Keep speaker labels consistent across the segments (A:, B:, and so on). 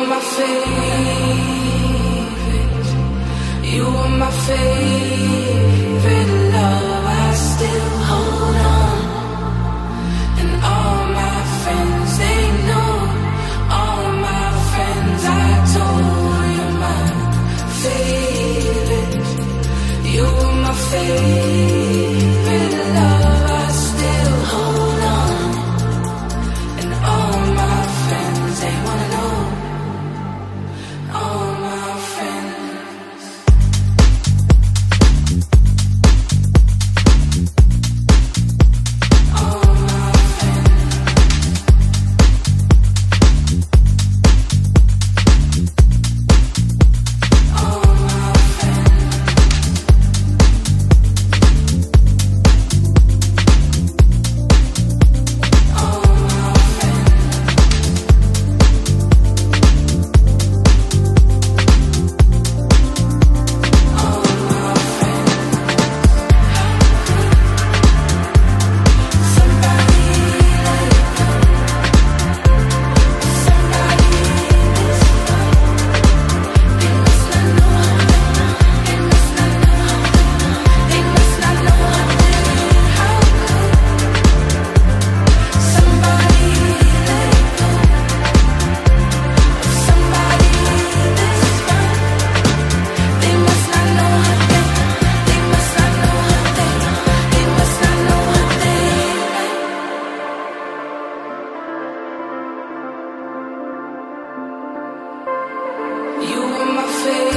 A: were my favorite. You were my favorite love. I still hold on. And all my friends, they know. All my friends, I told you my favorite. You were my favorite love. I still hold on. And all my friends, they wanna know. All my friends. All my friends. All my friends.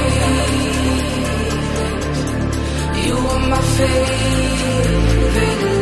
A: You were my favorite